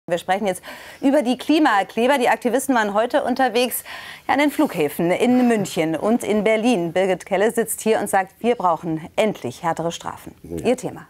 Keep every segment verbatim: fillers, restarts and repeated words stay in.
Wir sprechen jetzt über die Klimakleber. Die Aktivisten waren heute unterwegs ja, an den Flughäfen in München und in Berlin. Birgit Kelle sitzt hier und sagt, wir brauchen endlich härtere Strafen. Ja. Ihr Thema.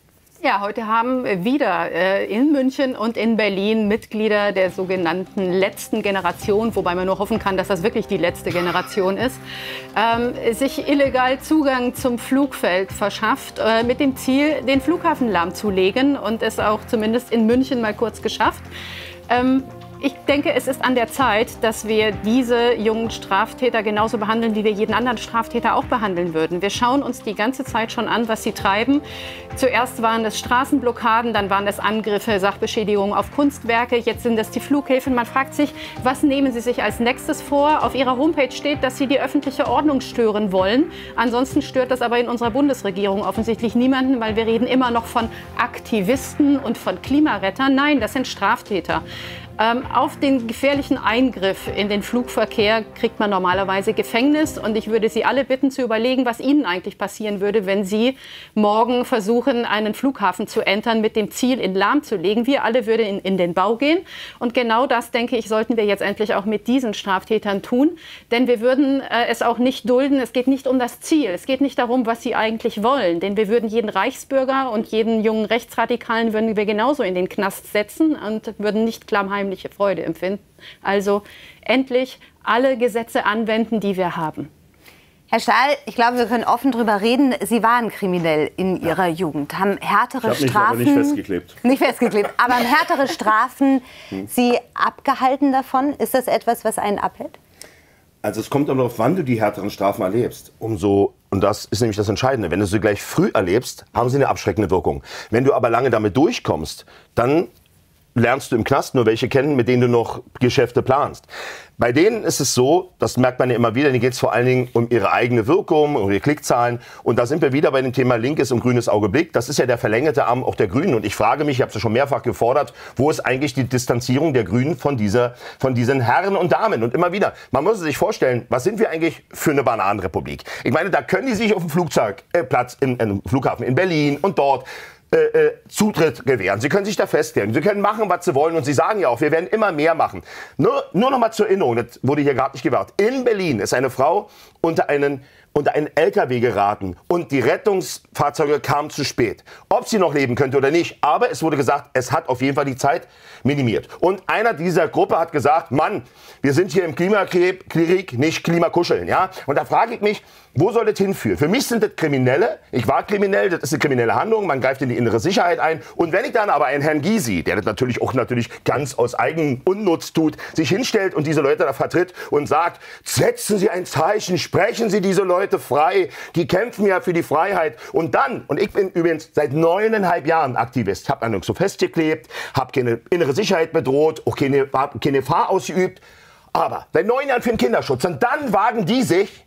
Ja, heute haben wieder äh, in München und in Berlin Mitglieder der sogenannten letzten Generation, wobei man nur hoffen kann, dass das wirklich die letzte Generation ist, ähm, sich illegal Zugang zum Flugfeld verschafft, äh, mit dem Ziel, den Flughafen lahmzulegen, und es auch zumindest in München mal kurz geschafft. Ähm, Ich denke, es ist an der Zeit, dass wir diese jungen Straftäter genauso behandeln, wie wir jeden anderen Straftäter auch behandeln würden. Wir schauen uns die ganze Zeit schon an, was sie treiben. Zuerst waren es Straßenblockaden, dann waren es Angriffe, Sachbeschädigungen auf Kunstwerke, jetzt sind es die Flughäfen. Man fragt sich, was nehmen sie sich als nächstes vor? Auf ihrer Homepage steht, dass sie die öffentliche Ordnung stören wollen. Ansonsten stört das aber in unserer Bundesregierung offensichtlich niemanden, weil wir reden immer noch von Aktivisten und von Klimarettern. Nein, das sind Straftäter. Ähm, auf den gefährlichen Eingriff in den Flugverkehr kriegt man normalerweise Gefängnis. Und ich würde Sie alle bitten zu überlegen, was Ihnen eigentlich passieren würde, wenn Sie morgen versuchen, einen Flughafen zu entern mit dem Ziel, ihn lahmzulegen. Wir alle würden in, in den Bau gehen. Und genau das, denke ich, sollten wir jetzt endlich auch mit diesen Straftätern tun. Denn wir würden äh, es auch nicht dulden. Es geht nicht um das Ziel. Es geht nicht darum, was sie eigentlich wollen. Denn wir würden jeden Reichsbürger und jeden jungen Rechtsradikalen würden wir genauso in den Knast setzen und würden nicht klammheimlich Freude empfinden. Also endlich alle Gesetze anwenden, die wir haben. Herr Stahl, ich glaube, wir können offen darüber reden. Sie waren kriminell in Ihrer ja. Jugend, haben härtere ich hab Strafen... mich aber nicht festgeklebt. Nicht festgeklebt, aber haben härtere Strafen hm. Sie abgehalten davon? Ist das etwas, was einen abhält? Also es kommt auch darauf, wann du die härteren Strafen erlebst. Umso, und das ist nämlich das Entscheidende, wenn du sie gleich früh erlebst, haben sie eine abschreckende Wirkung. Wenn du aber lange damit durchkommst, dann lernst du im Knast nur welche kennen, mit denen du noch Geschäfte planst. Bei denen ist es so, das merkt man ja immer wieder, denen geht es vor allen Dingen um ihre eigene Wirkung, um ihre Klickzahlen. Und da sind wir wieder bei dem Thema linkes und grünes Auge Blick. Das ist ja der verlängerte Arm auch der Grünen. Und ich frage mich, ich habe es ja schon mehrfach gefordert, wo ist eigentlich die Distanzierung der Grünen von, dieser, von diesen Herren und Damen? Und immer wieder, man muss sich vorstellen, was sind wir eigentlich für eine Bananenrepublik? Ich meine, da können die sich auf dem Flugzeugplatz, äh, in, in Flughafen in Berlin und dort Äh, äh, Zutritt gewähren. Sie können sich da festlegen. Sie können machen, was Sie wollen. Und Sie sagen ja auch, wir werden immer mehr machen. Nur, nur noch mal zur Erinnerung, das wurde hier gerade nicht gewahrt. In Berlin ist eine Frau unter einen unter einen L K W geraten und die Rettungsfahrzeuge kamen zu spät. Ob sie noch leben könnte oder nicht, aber es wurde gesagt, es hat auf jeden Fall die Zeit minimiert. Und einer dieser Gruppe hat gesagt, Mann, wir sind hier im Klimakrieg, nicht Klimakuscheln. Ja? Und da frage ich mich, wo soll das hinführen? Für mich sind das Kriminelle. Ich war kriminell, das ist eine kriminelle Handlung. Man greift in die innere Sicherheit ein. Und wenn ich dann aber einen Herrn Gysi, der das natürlich auch natürlich ganz aus eigenem Unnutz tut, sich hinstellt und diese Leute da vertritt und sagt, setzen Sie ein Zeichen, sprechen Sie diese Leute frei, die kämpfen ja für die Freiheit. Und dann, und ich bin übrigens seit neuneinhalb Jahren Aktivist, habe an so festgeklebt, habe keine innere Sicherheit bedroht, auch keine, keine Gefahr ausgeübt. Aber seit neun Jahren für den Kinderschutz. Und dann wagen die sich,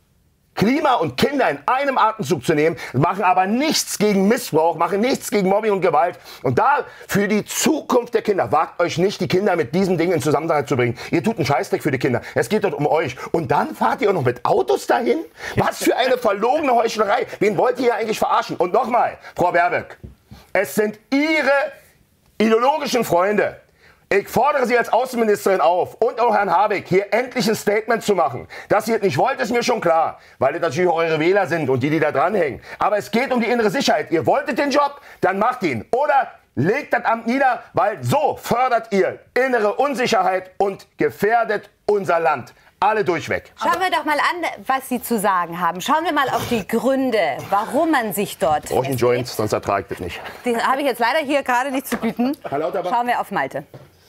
Klima und Kinder in einem Atemzug zu nehmen, machen aber nichts gegen Missbrauch, machen nichts gegen Mobbing und Gewalt. Und da für die Zukunft der Kinder, wagt euch nicht, die Kinder mit diesem Ding in Zusammenhang zu bringen. Ihr tut einen Scheißdreck für die Kinder. Es geht dort um euch. Und dann fahrt ihr auch noch mit Autos dahin? Was für eine verlogene Heuchlerei. Wen wollt ihr hier eigentlich verarschen? Und nochmal, Frau Baerbock, es sind Ihre ideologischen Freunde. Ich fordere Sie als Außenministerin auf und auch Herrn Habeck, hier endlich ein Statement zu machen. Dass ihr es nicht wollt, ist mir schon klar, weil es natürlich eure Wähler sind und die, die da dranhängen. Aber es geht um die innere Sicherheit. Ihr wolltet den Job, dann macht ihn. Oder legt das Amt nieder, weil so fördert ihr innere Unsicherheit und gefährdet unser Land. Alle durchweg. Schauen wir doch mal an, was Sie zu sagen haben. Schauen wir mal auf die Gründe, warum man sich dort... Brauche ich einen Joint, sonst ertrage ich das nicht. Die habe ich jetzt leider hier gerade nicht zu bieten. Schauen wir auf Malte.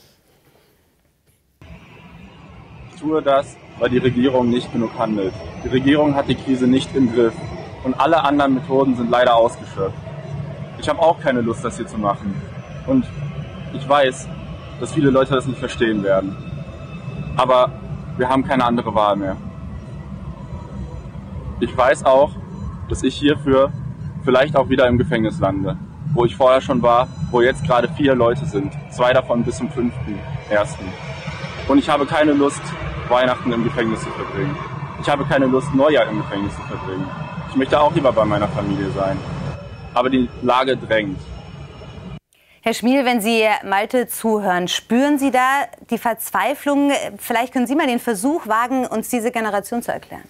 Ich tue das, weil die Regierung nicht genug handelt. Die Regierung hat die Krise nicht im Griff und alle anderen Methoden sind leider ausgeschöpft. Ich habe auch keine Lust, das hier zu machen. Und ich weiß, dass viele Leute das nicht verstehen werden. Aber wir haben keine andere Wahl mehr. Ich weiß auch, dass ich hierfür vielleicht auch wieder im Gefängnis lande, wo ich vorher schon war, wo jetzt gerade vier Leute sind, zwei davon bis zum fünften ersten. Und ich habe keine Lust, Weihnachten im Gefängnis zu verbringen. Ich habe keine Lust, Neujahr im Gefängnis zu verbringen. Ich möchte auch lieber bei meiner Familie sein. Aber die Lage drängt. Herr Schmiel, wenn Sie Malte zuhören, spüren Sie da die Verzweiflung? Vielleicht können Sie mal den Versuch wagen, uns diese Generation zu erklären.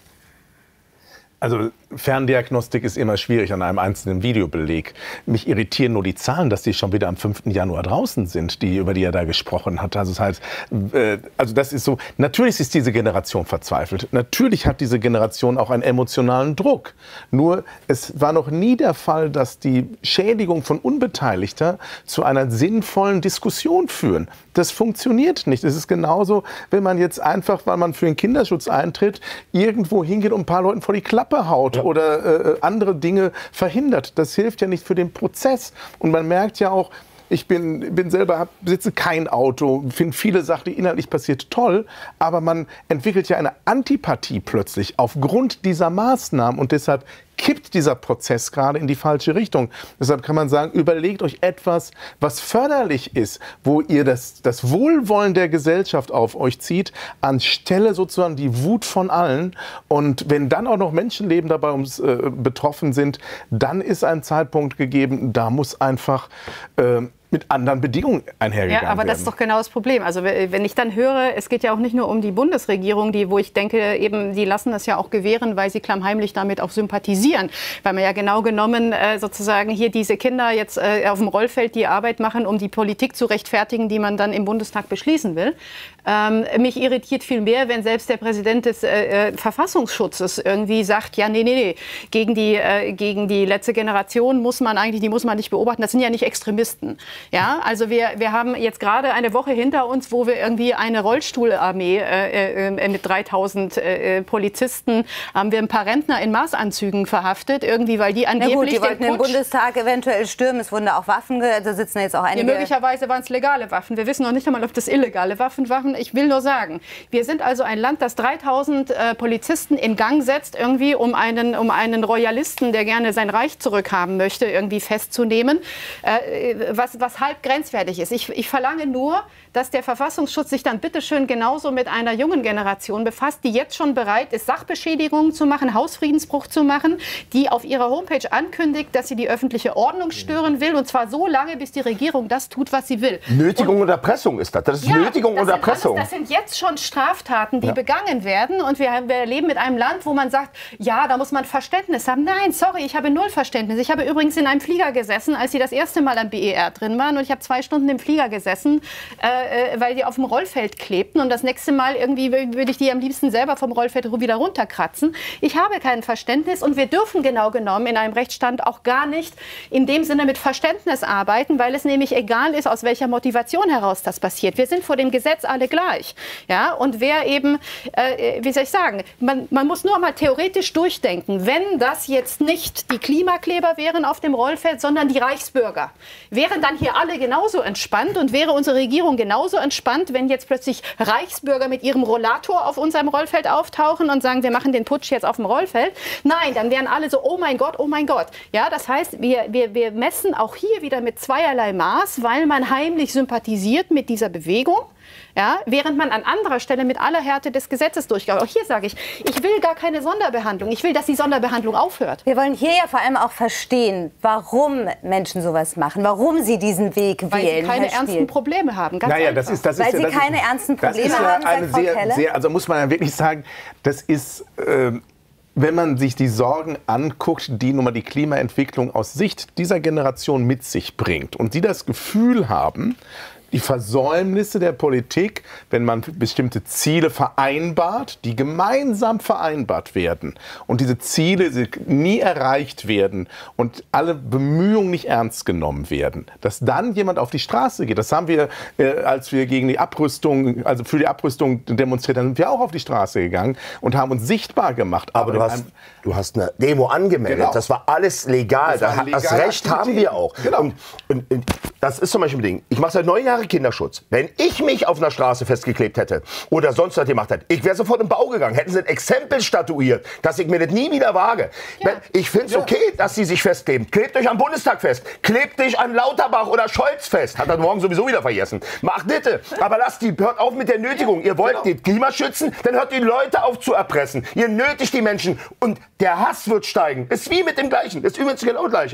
Also Ferndiagnostik ist immer schwierig an einem einzelnen Videobeleg. Mich irritieren nur die Zahlen, dass die schon wieder am fünften Januar draußen sind, die, über die er da gesprochen hat. Also das heißt, äh, also das ist so, natürlich ist diese Generation verzweifelt. Natürlich hat diese Generation auch einen emotionalen Druck. Nur es war noch nie der Fall, dass die Schädigung von Unbeteiligter zu einer sinnvollen Diskussion führen. Das funktioniert nicht. Es ist genauso, wenn man jetzt einfach, weil man für den Kinderschutz eintritt, irgendwo hingeht und ein paar Leuten vor die Klappe haut ja. oder äh, andere Dinge verhindert. Das hilft ja nicht für den Prozess. Und man merkt ja auch, ich bin, bin selber, hab, besitze kein Auto, finde viele Sachen, die inhaltlich passiert, toll, aber man entwickelt ja eine Antipathie plötzlich aufgrund dieser Maßnahmen und deshalb kippt dieser Prozess gerade in die falsche Richtung. Deshalb kann man sagen, überlegt euch etwas, was förderlich ist, wo ihr das, das Wohlwollen der Gesellschaft auf euch zieht, anstelle sozusagen die Wut von allen. Und wenn dann auch noch Menschenleben dabei ums, äh, betroffen sind, dann ist ein Zeitpunkt gegeben, da muss einfach äh, mit anderen Bedingungen einhergegangen werden. Ja, aber werden. das ist doch genau das Problem. Also wenn ich dann höre, es geht ja auch nicht nur um die Bundesregierung, die, wo ich denke, eben, die lassen das ja auch gewähren, weil sie klammheimlich damit auch sympathisieren. Weil man ja genau genommen äh, sozusagen hier diese Kinder jetzt äh, auf dem Rollfeld die Arbeit machen, um die Politik zu rechtfertigen, die man dann im Bundestag beschließen will. Ähm, mich irritiert viel mehr, wenn selbst der Präsident des äh, äh, Verfassungsschutzes irgendwie sagt, ja, nee, nee, nee, gegen die, äh, gegen die letzte Generation muss man eigentlich, die muss man nicht beobachten. Das sind ja nicht Extremisten. Ja, also wir, wir haben jetzt gerade eine Woche hinter uns, wo wir irgendwie eine Rollstuhlarmee äh, äh, mit dreitausend äh, Polizisten, haben wir ein paar Rentner in Maßanzügen verhaftet, irgendwie, weil die angeblich... Na gut, die wollten den Bundestag eventuell stürmen, es wurden da auch Waffen, da sitzen jetzt auch einige... Ja, möglicherweise waren es legale Waffen, wir wissen noch nicht einmal, ob das illegale Waffen waren. Ich will nur sagen, wir sind also ein Land, das dreitausend äh, Polizisten in Gang setzt, irgendwie, um einen, um einen Royalisten, der gerne sein Reich zurückhaben möchte, irgendwie festzunehmen, äh, was, was halb grenzwertig ist. Ich, ich verlange nur, dass der Verfassungsschutz sich dann bitteschön genauso mit einer jungen Generation befasst, die jetzt schon bereit ist, Sachbeschädigungen zu machen, Hausfriedensbruch zu machen, die auf ihrer Homepage ankündigt, dass sie die öffentliche Ordnung stören will, und zwar so lange, bis die Regierung das tut, was sie will. Nötigung und, und Erpressung ist das. Das ist ja, Nötigung das und Erpressung. Alles, das sind jetzt schon Straftaten, die ja. begangen werden, und wir, wir leben mit einem Land, wo man sagt, ja, da muss man Verständnis haben. Nein, sorry, ich habe null Verständnis. Ich habe übrigens in einem Flieger gesessen, als sie das erste Mal am B E R drin waren, und ich habe zwei Stunden im Flieger gesessen, äh, weil die auf dem Rollfeld klebten, und das nächste Mal irgendwie würde ich die am liebsten selber vom Rollfeld wieder runterkratzen. Ich habe kein Verständnis, und wir dürfen genau genommen in einem Rechtsstaat auch gar nicht in dem Sinne mit Verständnis arbeiten, weil es nämlich egal ist, aus welcher Motivation heraus das passiert. Wir sind vor dem Gesetz alle gleich. Ja? Und wer eben, äh, wie soll ich sagen, man, man muss nur mal theoretisch durchdenken, wenn das jetzt nicht die Klimakleber wären auf dem Rollfeld, sondern die Reichsbürger, wären dann hier alle genauso entspannt, und wäre unsere Regierung genauso entspannt, wenn jetzt plötzlich Reichsbürger mit ihrem Rollator auf unserem Rollfeld auftauchen und sagen, wir machen den Putsch jetzt auf dem Rollfeld? Nein, dann wären alle so, oh mein Gott, oh mein Gott. Ja, das heißt, wir, wir, wir messen auch hier wieder mit zweierlei Maß, weil man heimlich sympathisiert mit dieser Bewegung. Ja, während man an anderer Stelle mit aller Härte des Gesetzes durchgeht. Auch hier sage ich, ich will gar keine Sonderbehandlung. Ich will, dass die Sonderbehandlung aufhört. Wir wollen hier ja vor allem auch verstehen, warum Menschen sowas machen, warum sie diesen Weg Weil wählen. sie keine ernsten Probleme haben. Ganz naja, einfach. das ist, das Weil ist, sie das keine ist, ernsten Probleme das ist ja haben, eine sagt Frau sehr, Keller. sehr, also muss man ja wirklich sagen, das ist... Äh, wenn man sich die Sorgen anguckt, die nun mal die Klimaentwicklung aus Sicht dieser Generation mit sich bringt, und die das Gefühl haben, die Versäumnisse der Politik, wenn man bestimmte Ziele vereinbart, die gemeinsam vereinbart werden und diese Ziele nie erreicht werden und alle Bemühungen nicht ernst genommen werden, dass dann jemand auf die Straße geht. Das haben wir, äh, als wir gegen die Abrüstung, also für die Abrüstung demonstriert haben, sind wir auch auf die Straße gegangen und haben uns sichtbar gemacht. Aber, Aber du, hast, du hast eine Demo angemeldet. Genau. Das war alles legal. Das, war das Recht Aktivität. Haben wir auch. Genau. Und, und, und das ist zum Beispiel ein Ding. Ich mache seit neun Jahren Kinderschutz. Wenn ich mich auf einer Straße festgeklebt hätte oder sonst was gemacht hätte, ich wäre sofort im Bau gegangen. Hätten sie ein Exempel statuiert, dass ich mir das nie wieder wage. Ja. Ich finde es ja. okay, dass sie sich festkleben. Klebt euch am Bundestag fest. Klebt dich an Lauterbach oder Scholz fest. Hat er morgen sowieso wieder vergessen. Macht bitte. Aber lasst die, hört auf mit der Nötigung. Ihr wollt genau. das Klima schützen, dann hört die Leute auf zu erpressen. Ihr nötigt die Menschen und der Hass wird steigen. Ist wie mit dem Gleichen. Ist übrigens genau das Gleiche.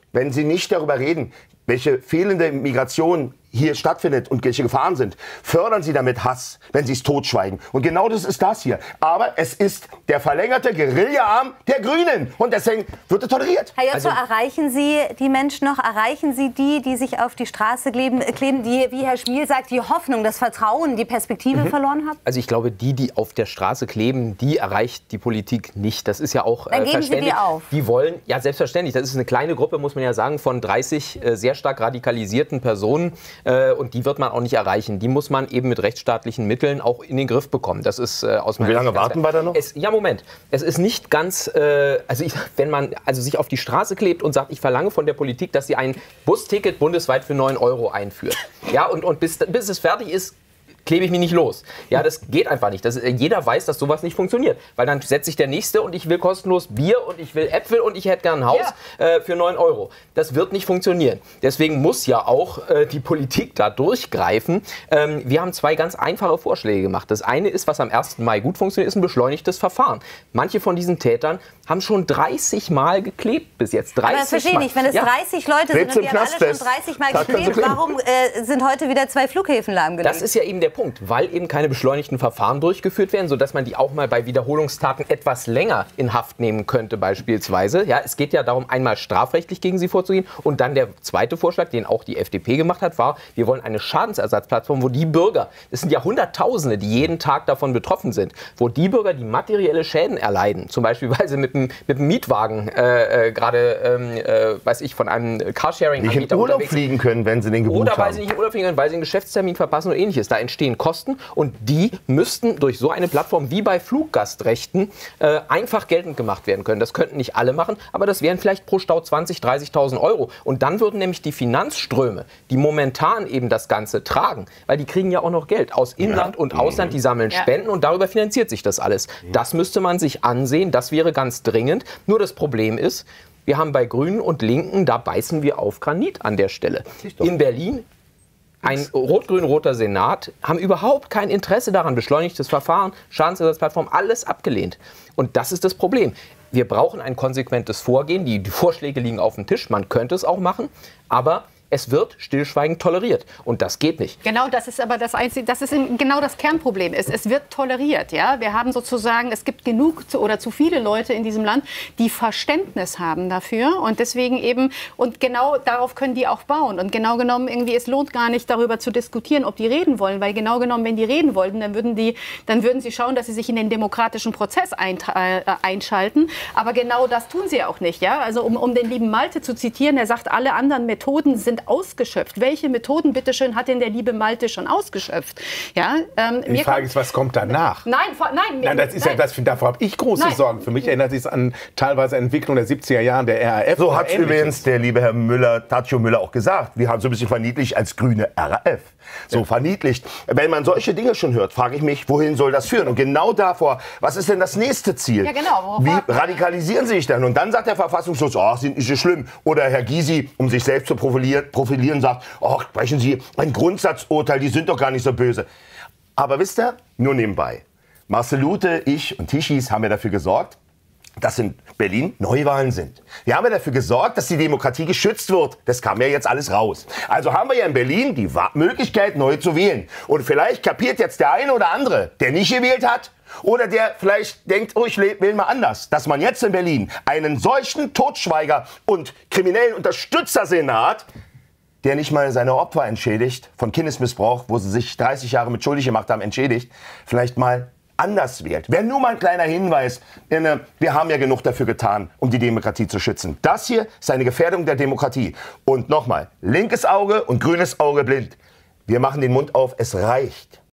wenn Sie nicht darüber reden, welche fehlende Migration hier stattfindet und welche Gefahren sind, fördern Sie damit Hass, wenn Sie es totschweigen. Und genau das ist das hier. Aber es ist der verlängerte Guerillaarm der Grünen. Und deswegen wird es toleriert. Herr Jotzo, Also, erreichen Sie die Menschen noch? Erreichen Sie die, die sich auf die Straße kleben, kleben die, wie Herr Schmiel sagt, die Hoffnung, das Vertrauen, die Perspektive mhm. verloren haben? Also ich glaube, die, die auf der Straße kleben, die erreicht die Politik nicht. Das ist ja auch Dann äh, geben verständlich. Sie die auf. Die wollen, ja selbstverständlich, das ist eine kleine Gruppe, muss man ja sagen, von dreißig äh, sehr stark radikalisierten Personen. Äh, und die wird man auch nicht erreichen. Die muss man eben mit rechtsstaatlichen Mitteln auch in den Griff bekommen. Das ist äh, aus meiner Wie lange Sicht warten wir da noch? Es, ja, Moment. Es ist nicht ganz, äh, also ich, wenn man also sich auf die Straße klebt und sagt, ich verlange von der Politik, dass sie ein Busticket bundesweit für neun Euro einführt. Ja, und, und bis, bis es fertig ist, klebe ich mich nicht los. Ja, das geht einfach nicht. Das, jeder weiß, dass sowas nicht funktioniert. Weil dann setzt sich der Nächste und ich will kostenlos Bier und ich will Äpfel und ich hätte gern ein Haus ja. äh, für neun Euro. Das wird nicht funktionieren. Deswegen muss ja auch äh, die Politik da durchgreifen. Ähm, wir haben zwei ganz einfache Vorschläge gemacht. Das eine ist, was am ersten Mai gut funktioniert, ist ein beschleunigtes Verfahren. Manche von diesen Tätern haben schon dreißig Mal geklebt bis jetzt. dreißig Aber das verstehe ich nicht. Wenn es ja. dreißig Leute sind und die haben alle schon dreißig Mal geklebt, warum äh, sind heute wieder zwei Flughäfen lahmgelegt? Das ist ja eben der Punkt, weil eben keine beschleunigten Verfahren durchgeführt werden, sodass man die auch mal bei Wiederholungstaten etwas länger in Haft nehmen könnte beispielsweise. Ja, es geht ja darum, einmal strafrechtlich gegen sie vorzugehen. Und dann der zweite Vorschlag, den auch die F D P gemacht hat, war, wir wollen eine Schadensersatzplattform, wo die Bürger, es sind ja Hunderttausende, die jeden Tag davon betroffen sind, wo die Bürger, die materielle Schäden erleiden, zum Beispiel, weil sie mit dem, mit dem Mietwagen äh, äh, gerade, ähm, äh, weiß ich, von einem Carsharing-Anbieter nicht in Urlaub fliegen können, wenn sie den gebucht oder haben. Oder weil sie nicht in Urlaub fliegen können, weil sie einen Geschäftstermin verpassen und ähnliches. Da entstehen Kosten und die müssten durch so eine Plattform wie bei Fluggastrechten äh, einfach geltend gemacht werden können. Das könnten nicht alle machen, aber das wären vielleicht pro Stau zwanzigtausend, dreißigtausend Euro. Und dann würden nämlich die Finanzströme, die momentan eben das Ganze tragen, weil die kriegen ja auch noch Geld aus Inland ja. und Ausland, die sammeln ja. Spenden und darüber finanziert sich das alles. Das müsste man sich ansehen, das wäre ganz dringend. Nur das Problem ist, wir haben bei Grünen und Linken, da beißen wir auf Granit an der Stelle. In Berlin ein rot-grün-roter Senat haben überhaupt kein Interesse daran, beschleunigtes Verfahren, Schadensersatzplattform, alles abgelehnt. Und das ist das Problem. Wir brauchen ein konsequentes Vorgehen. Die, die Vorschläge liegen auf dem Tisch. Man könnte es auch machen, aber es wird stillschweigend toleriert. Und das geht nicht. Genau, das ist aber das Einzige, das ist genau das Kernproblem. Es, es wird toleriert. Ja? Wir haben sozusagen, es gibt genug zu, oder zu viele Leute in diesem Land, die Verständnis haben dafür. Und deswegen eben, und genau darauf können die auch bauen. Und genau genommen, irgendwie, es lohnt gar nicht darüber zu diskutieren, ob die reden wollen. Weil genau genommen, wenn die reden wollten, dann würden, die, dann würden sie schauen, dass sie sich in den demokratischen Prozess ein, äh, einschalten. Aber genau das tun sie auch nicht. Ja? Also um, um den lieben Malte zu zitieren, er sagt, alle anderen Methoden sind ausgeschöpft. Welche Methoden, bitteschön, hat denn der liebe Malte schon ausgeschöpft? Ja, ähm, die Frage ist, was kommt danach? Nein, nein. nein das ist nein. Ja, das, davor habe ich große nein. Sorgen. Für mich erinnert sich an teilweise Entwicklung der siebziger Jahren der R A F. So hat übrigens der liebe Herr Müller, Tadzio Müller, auch gesagt. Wir haben so ein bisschen verniedlicht als grüne R A F. So ja. verniedlicht. Wenn man solche Dinge schon hört, frage ich mich, wohin soll das führen? Und genau davor, was ist denn das nächste Ziel? Ja, genau. Wie radikalisieren sie sich dann? Und dann sagt der Verfassungsschutz, oh, sind nicht so schlimm. Oder Herr Gysi, um sich selbst zu profilieren, profilieren sagt, oh, sprechen Sie ein Grundsatzurteil, die sind doch gar nicht so böse. Aber wisst ihr, nur nebenbei. Marcel Lute, ich und Tischis haben ja dafür gesorgt, dass in Berlin Neuwahlen sind. Wir haben ja dafür gesorgt, dass die Demokratie geschützt wird. Das kam ja jetzt alles raus. Also haben wir ja in Berlin die Möglichkeit, neu zu wählen. Und vielleicht kapiert jetzt der eine oder andere, der nicht gewählt hat, oder der vielleicht denkt, oh, ich wähle mal anders, dass man jetzt in Berlin einen solchen Totschweiger und kriminellen Unterstützersenat, der nicht mal seine Opfer entschädigt, von Kindesmissbrauch, wo sie sich dreißig Jahre mit schuldig gemacht haben, entschädigt, vielleicht mal anders wählt. Wäre nur mal ein kleiner Hinweis, wir haben ja genug dafür getan, um die Demokratie zu schützen. Das hier ist eine Gefährdung der Demokratie. Und nochmal, linkes Auge und grünes Auge blind. Wir machen den Mund auf, es reicht.